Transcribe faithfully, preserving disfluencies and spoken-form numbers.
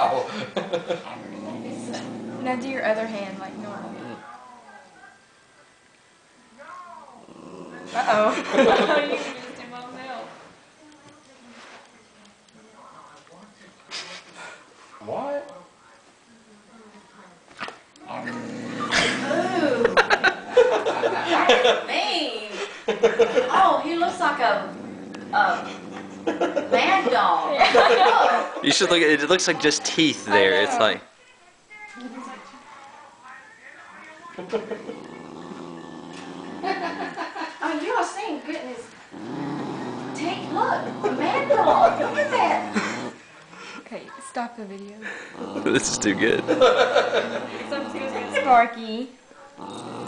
Wow. Now do your other hand like normal. Uh-oh. You used him on milk. What? Ooh. That's mean. Oh, he looks like a, a mad dog. Oh. You should look at it. It looks like just teeth there. It's like. Oh, you are seeing goodness. Take, look, a mad dog. Look at that. Okay, stop the video. This is too good. Sparky.